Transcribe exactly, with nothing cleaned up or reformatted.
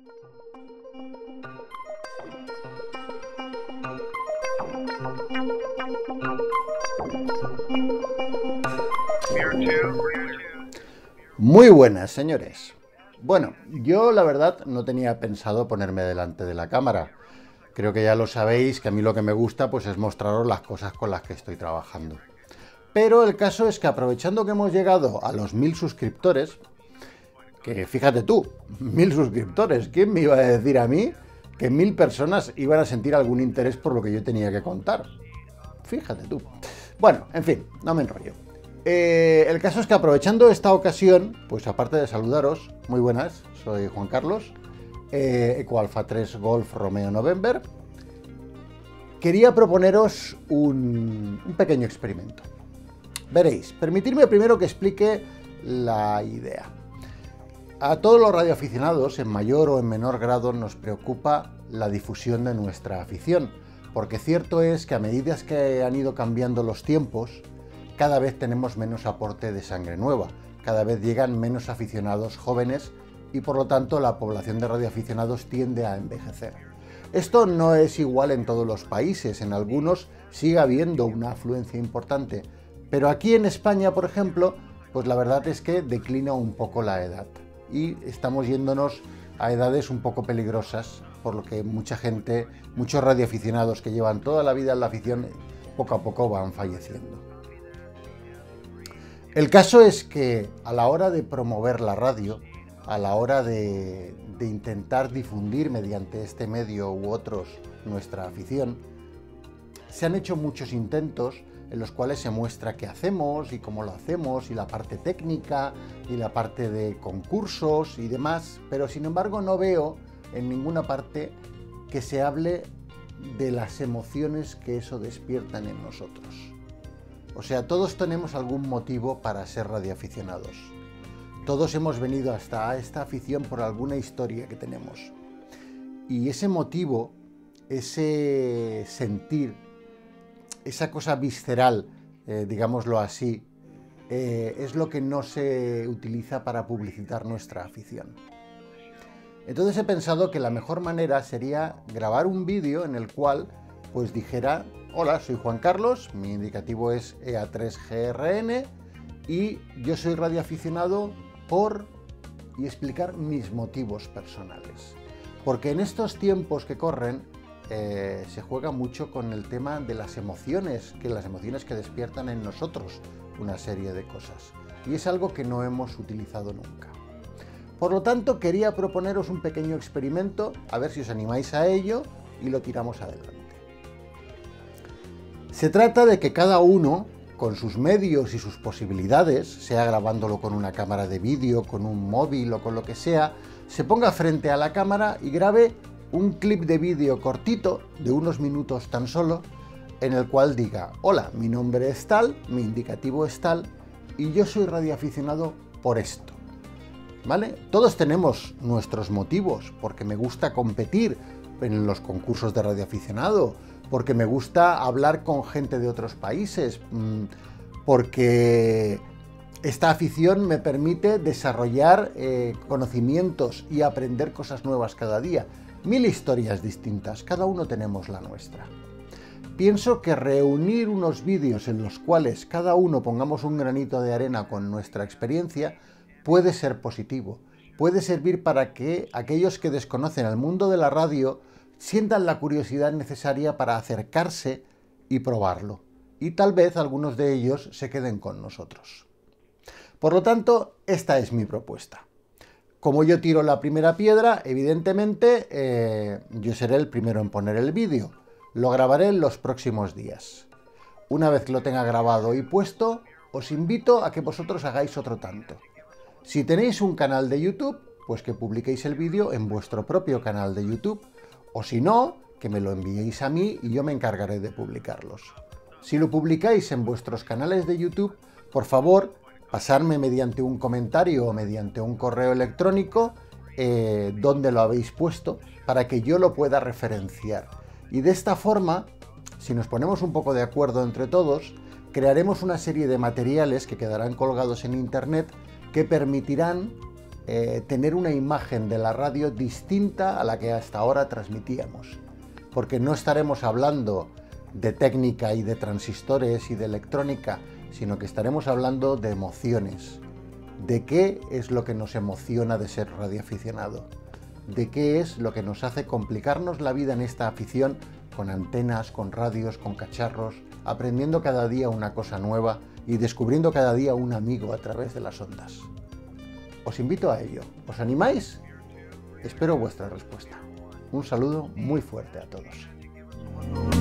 Muy buenas, señores. Bueno, yo la verdad no tenía pensado ponerme delante de la cámara. Creo que ya lo sabéis, que a mí lo que me gusta pues es mostraros las cosas con las que estoy trabajando. Pero el caso es que aprovechando que hemos llegado a los mil suscriptores, que fíjate tú, mil suscriptores, ¿quién me iba a decir a mí que mil personas iban a sentir algún interés por lo que yo tenía que contar? Fíjate tú. Bueno, en fin, no me enrollo. Eh, el caso es que aprovechando esta ocasión, pues aparte de saludaros, muy buenas, soy Juan Carlos, eh, Eco Alfa tres Golf Romeo November, quería proponeros un, un pequeño experimento. Veréis, permitidme primero que explique la idea. A todos los radioaficionados, en mayor o en menor grado, nos preocupa la difusión de nuestra afición, porque cierto es que a medida que han ido cambiando los tiempos, cada vez tenemos menos aporte de sangre nueva, cada vez llegan menos aficionados jóvenes y por lo tanto la población de radioaficionados tiende a envejecer. Esto no es igual en todos los países, en algunos sigue habiendo una afluencia importante, pero aquí en España, por ejemplo, pues la verdad es que declina un poco la edad y estamos yéndonos a edades un poco peligrosas, por lo que mucha gente, muchos radioaficionados que llevan toda la vida en la afición, poco a poco van falleciendo. El caso es que a la hora de promover la radio, a la hora de, de intentar difundir mediante este medio u otros nuestra afición, se han hecho muchos intentos en los cuales se muestra qué hacemos y cómo lo hacemos y la parte técnica y la parte de concursos y demás, pero sin embargo no veo en ninguna parte que se hable de las emociones que eso despiertan en nosotros. O sea, todos tenemos algún motivo para ser radioaficionados. Todos hemos venido hasta esta afición por alguna historia que tenemos. Y ese motivo, ese sentir, esa cosa visceral, eh, digámoslo así, eh, es lo que no se utiliza para publicitar nuestra afición. Entonces he pensado que la mejor manera sería grabar un vídeo en el cual pues dijera: hola, soy Juan Carlos, mi indicativo es E A tres G R N y yo soy radioaficionado por... y explicar mis motivos personales. Porque en estos tiempos que corren eh, se juega mucho con el tema de las emociones, que las emociones que despiertan en nosotros una serie de cosas. Y es algo que no hemos utilizado nunca. Por lo tanto, quería proponeros un pequeño experimento, a ver si os animáis a ello y lo tiramos adelante. Se trata de que cada uno, con sus medios y sus posibilidades, sea grabándolo con una cámara de vídeo, con un móvil o con lo que sea, se ponga frente a la cámara y grabe un clip de vídeo cortito, de unos minutos tan solo, en el cual diga: hola, mi nombre es tal, mi indicativo es tal, y yo soy radioaficionado por esto. ¿Vale? Todos tenemos nuestros motivos, porque me gusta competir en los concursos de radioaficionado, porque me gusta hablar con gente de otros países, porque esta afición me permite desarrollar eh, conocimientos y aprender cosas nuevas cada día. Mil historias distintas, cada uno tenemos la nuestra. Pienso que reunir unos vídeos en los cuales cada uno pongamos un granito de arena con nuestra experiencia puede ser positivo, puede servir para que aquellos que desconocen el mundo de la radio sientan la curiosidad necesaria para acercarse y probarlo, y tal vez algunos de ellos se queden con nosotros. Por lo tanto, esta es mi propuesta. Como yo tiro la primera piedra, evidentemente eh, yo seré el primero en poner el vídeo. Lo grabaré en los próximos días. Una vez que lo tenga grabado y puesto, os invito a que vosotros hagáis otro tanto. Si tenéis un canal de YouTube, pues que publiquéis el vídeo en vuestro propio canal de YouTube, o si no, que me lo enviéis a mí y yo me encargaré de publicarlos. Si lo publicáis en vuestros canales de YouTube, por favor, pasarme mediante un comentario o mediante un correo electrónico eh, donde lo habéis puesto para que yo lo pueda referenciar. Y de esta forma, si nos ponemos un poco de acuerdo entre todos, crearemos una serie de materiales que quedarán colgados en internet que permitirán eh, tener una imagen de la radio distinta a la que hasta ahora transmitíamos, porque no estaremos hablando de técnica y de transistores y de electrónica, sino que estaremos hablando de emociones, de qué es lo que nos emociona de ser radioaficionado, de qué es lo que nos hace complicarnos la vida en esta afición con antenas, con radios, con cacharros, aprendiendo cada día una cosa nueva y descubriendo cada día un amigo a través de las ondas. Os invito a ello. ¿Os animáis? Espero vuestra respuesta. Un saludo muy fuerte a todos.